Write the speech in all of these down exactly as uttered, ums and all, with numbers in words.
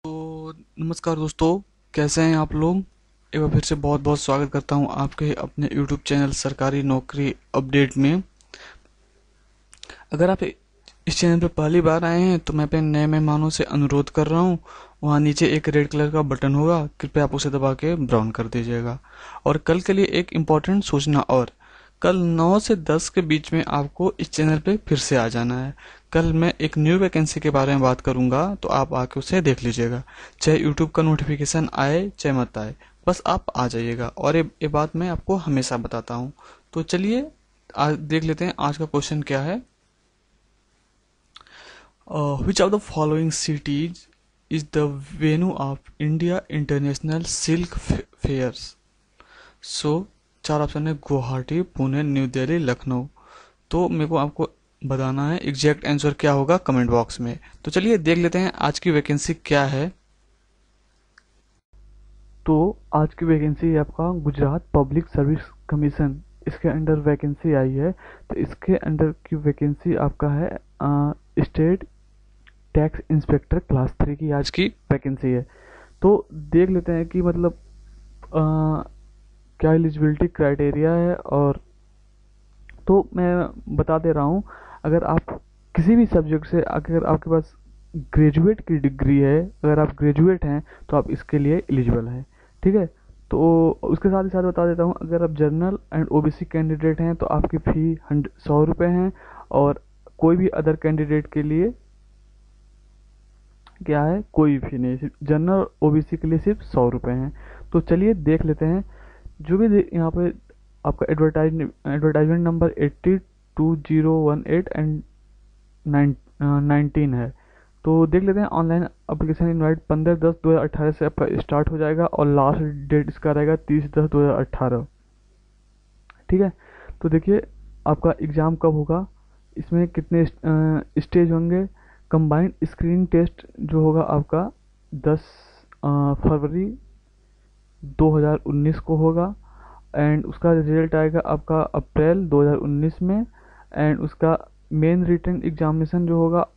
तो नमस्कार दोस्तों, कैसे हैं आप लोग। एक बार फिर से बहुत बहुत स्वागत करता हूं आपके अपने यूट्यूब चैनल सरकारी नौकरी अपडेट में। अगर आप इस चैनल पर पहली बार आए हैं तो मैं अपने नए मेहमानों से अनुरोध कर रहा हूं, वहां नीचे एक रेड कलर का बटन होगा, कृपया आप उसे दबा के ब्राउन कर दीजिएगा। और कल के लिए एक इम्पोर्टेंट सूचना और, कल नौ से दस के बीच में आपको इस चैनल पे फिर से आ जाना है। कल मैं एक न्यू वैकेंसी के बारे में बात करूंगा, तो आप आके उसे देख लीजिएगा। चाहे यूट्यूब का नोटिफिकेशन आए चाहे मत आए, बस आप आ जाइएगा। और ये ये बात मैं आपको हमेशा बताता हूँ। तो चलिए आज देख लेते हैं आज का क्वेश्चन क्या है। Which of the following cities is the venue of India international silk fairs. So चार ऑप्शन है, गुवाहाटी, पुणे, न्यू दिल्ली, लखनऊ। तो मेरे को आपको बताना है एग्जैक्ट आंसर क्या होगा कमेंट बॉक्स में। तो चलिए देख लेते हैं आज की वैकेंसी क्या है। तो आज की वैकेंसी है आपका गुजरात पब्लिक सर्विस कमीशन, इसके अंडर वैकेंसी आई है। तो इसके अंडर की वैकेंसी आपका है state tax inspector class three की आज की वैकेंसी है। तो देख लेते हैं कि मतलब आ, क्या एलिजिबिलिटी क्राइटेरिया है। और तो मैं बता दे रहा हूँ, अगर आप किसी भी सब्जेक्ट से, अगर आपके पास ग्रेजुएट की डिग्री है, अगर आप ग्रेजुएट हैं तो आप इसके लिए एलिजिबल हैं। ठीक है। तो उसके साथ ही साथ बता देता हूँ, अगर आप जनरल एंड ओबीसी कैंडिडेट हैं तो आपकी फ़ी हंड सौ रुपये हैं, और कोई भी अदर कैंडिडेट के लिए क्या है, कोई फी नहीं, सिर्फ जनरल ओबीसी के लिए सिर्फ सौ रुपये हैं। तो चलिए देख लेते हैं। जो भी यहाँ पे आपका advertise advertisement number eighty two zero one eight and nineteen है। तो देख लेते हैं। ऑनलाइन एप्लीकेशन इनवाइट पंद्रह दस दो हज़ार अठारह से आपका स्टार्ट हो जाएगा, और लास्ट डेट इसका रहेगा तीस दस दो हज़ार अठारह। ठीक है। तो देखिए आपका एग्ज़ाम कब होगा, इसमें कितने स्टेज होंगे। कंबाइंड स्क्रीनिंग टेस्ट जो होगा आपका दस फरवरी दो हज़ार उन्नीस को होगा, एंड उसका रिजल्ट आएगा आपका अप्रैल दो हज़ार उन्नीस में। एंड उसका मेन रिटन एग्जामिनेशन जो होगा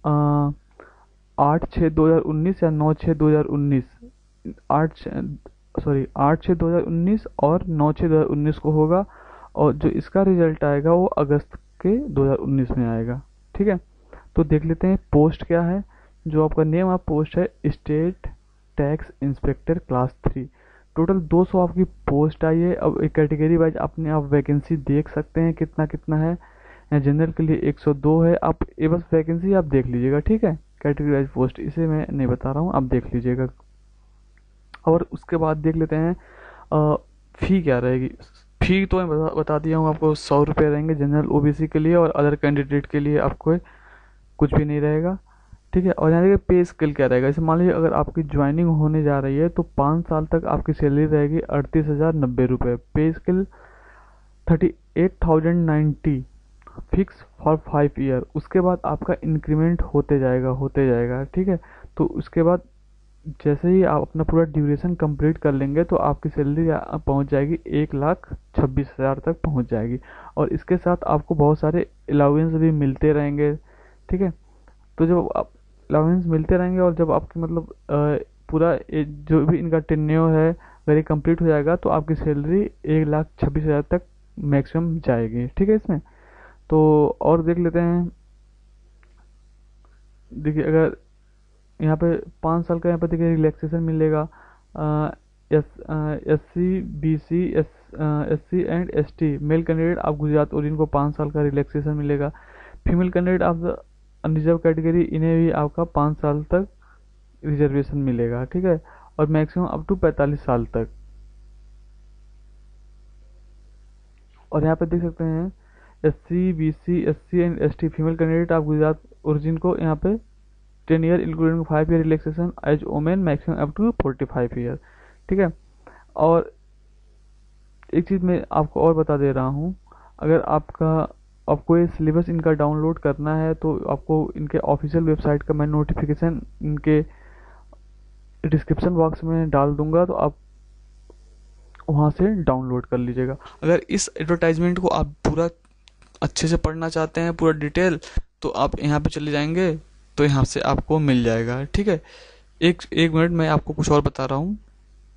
आठ छः दो हज़ार उन्नीस या नौ छः दो हज़ार उन्नीस, आठ सॉरी आठ छः दो हज़ार उन्नीस और नौ छः दो हज़ार उन्नीस को होगा। और जो इसका रिजल्ट आएगा वो अगस्त के दो हज़ार उन्नीस में आएगा। ठीक है। तो देख लेते हैं पोस्ट क्या है। जो आपका नेम ऑफ पोस्ट है state tax inspector class three. Total दो सौ आपकी पोस्ट आई है। अब एक कैटेगरी वाइज अपने आप वैकेंसी देख सकते हैं कितना कितना है। जनरल के लिए एक सौ दो है। आप ये बस वैकेंसी आप देख लीजिएगा। ठीक है। कैटेगरी वाइज पोस्ट इसे मैं नहीं बता रहा हूँ, आप देख लीजिएगा। और उसके बाद देख लेते हैं फ़ी क्या रहेगी। फ़ी तो मैं बता, बता दिया हूँ आपको, सौ रुपये रहेंगे जनरल ओबीसी के लिए, और अदर कैंडिडेट के लिए आपको कुछ भी नहीं रहेगा। ठीक है। और यहाँ देखिए पे स्केल क्या रहेगा। जैसे मान लीजिए अगर आपकी ज्वाइनिंग होने जा रही है तो पाँच साल तक आपकी सैलरी रहेगी अड़तीस हज़ार नब्बे रुपये। Pay scale thirty eight thousand ninety fix for five year. उसके बाद आपका इंक्रीमेंट होते जाएगा होते जाएगा। ठीक है। तो उसके बाद जैसे ही आप अपना पूरा ड्यूरेशन कंप्लीट कर लेंगे तो आपकी सैलरी पहुंच जाएगी एक लाख छब्बीस हज़ार तक पहुंच जाएगी। और इसके साथ आपको बहुत सारे अलाउंस भी मिलते रहेंगे। ठीक है। तो जब आप अलाउंस मिलते रहेंगे और जब आपकी मतलब पूरा जो भी इनका टेन्योर है अगर ये कंप्लीट हो जाएगा तो आपकी सैलरी एक लाख छब्बीस हज़ार तक मैक्सिमम जाएगी। ठीक है। इसमें तो और देख लेते हैं। देखिए अगर यहाँ पे पाँच साल का यहाँ पे देखिए रिलैक्सेशन मिलेगा। S S C B C S S C and S T male candidate आप गुजरात और इनको पाँच साल का रिलैक्सेशन मिलेगा। फीमेल कैंडिडेट आप अनरिजर्व कैटेगरी, इन्हें भी आपका पाँच साल तक रिजर्वेशन मिलेगा। ठीक है। और मैक्सिमम अप टू पैंतालीस साल तक। और यहाँ पे देख सकते हैं S C B C S C and S T female candidate आप गुजरात ओरिजिन को यहाँ पे ten year including five year relaxation age women maximum up to forty five year. ठीक है। और एक चीज़ मैं आपको और बता दे रहा हूँ, अगर आपका आपको ये सिलेबस इनका डाउनलोड करना है तो आपको इनके ऑफिशियल वेबसाइट का मैं नोटिफिकेशन इनके डिस्क्रिप्शन बॉक्स में डाल दूंगा, तो आप वहाँ से डाउनलोड कर लीजिएगा। अगर इस एडवर्टाइजमेंट को आप पूरा अच्छे से पढ़ना चाहते हैं, पूरा डिटेल, तो आप यहाँ पे चले जाएंगे तो यहाँ से आपको मिल जाएगा। ठीक है। एक एक मिनट, मैं आपको कुछ और बता रहा हूँ।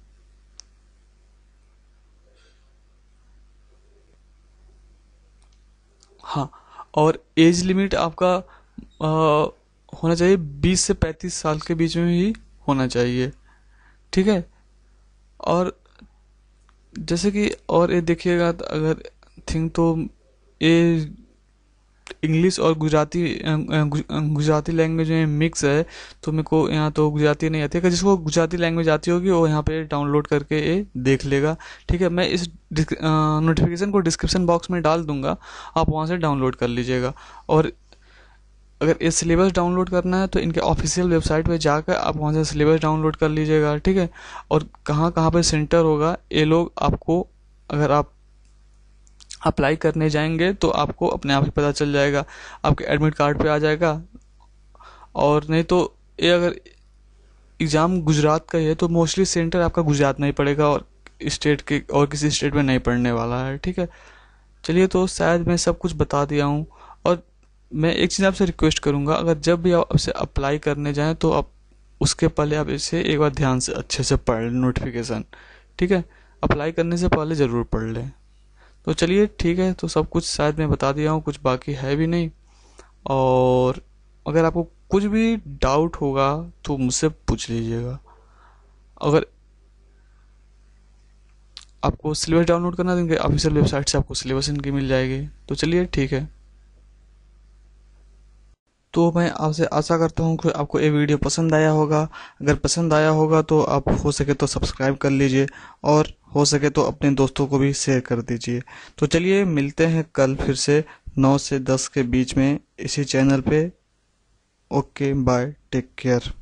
हाँ, और एज लिमिट आपका आ, होना चाहिए बीस से पैंतीस साल के बीच में ही होना चाहिए, ठीक है। और जैसे कि और ये देखिएगा, तो अगर थिंक तो ये इंग्लिश और गुजराती अ, अ, गुज- अ, गुजराती लैंग्वेज में मिक्स है, तो मेरे को यहाँ तो गुजराती नहीं आती है। अगर जिसको गुजराती लैंग्वेज आती होगी वो यहाँ पे डाउनलोड करके ये देख लेगा, ठीक है। मैं इस नोटिफिकेशन को डिस्क्रिप्शन बॉक्स में डाल दूंगा, आप वहाँ से डाउनलोड कर लीजिएगा। और अगर ये सिलेबस डाउनलोड करना है तो इनके ऑफिशियल वेबसाइट पे जाकर आप वहाँ से सिलेबस डाउनलोड कर लीजिएगा, ठीक है। और कहाँ कहाँ पे सेंटर होगा ये लोग आपको, अगर आप अप्लाई करने जाएंगे तो आपको अपने आप ही पता चल जाएगा, आपके एडमिट कार्ड पे आ जाएगा। और नहीं तो ये अगर एग्ज़ाम गुजरात का ही है तो मोस्टली सेंटर आपका गुजरात में ही पड़ेगा, और स्टेट के और किसी स्टेट में नहीं पड़ने वाला है, ठीक है। चलिए, तो शायद मैं सब कुछ बता दिया हूँ। और मैं एक चीज़ आपसे रिक्वेस्ट करूँगा, अगर जब भी आप आपसे अप्लाई करने जाएं तो आप उसके पहले आप इसे एक बार ध्यान से अच्छे से पढ़ लें नोटिफिकेशन, ठीक है। अप्लाई करने से पहले ज़रूर पढ़ लें। तो चलिए ठीक है, तो सब कुछ शायद मैं बता दिया हूँ, कुछ बाकी है भी नहीं। और अगर आपको कुछ भी डाउट होगा तो मुझसे पूछ लीजिएगा। अगर आपको सिलेबस डाउनलोड करना है तो इनके ऑफिशियल वेबसाइट से आपको सिलेबस इनकी मिल जाएगी। तो चलिए ठीक है। तो मैं आपसे आशा करता हूँ कि आपको ये वीडियो पसंद आया होगा। अगर पसंद आया होगा तो आप हो सके तो सब्सक्राइब कर लीजिए, और हो सके तो अपने दोस्तों को भी शेयर कर दीजिए। तो चलिए, मिलते हैं कल फिर से नौ से दस के बीच में इसी चैनल पे। Okay, bye, take care.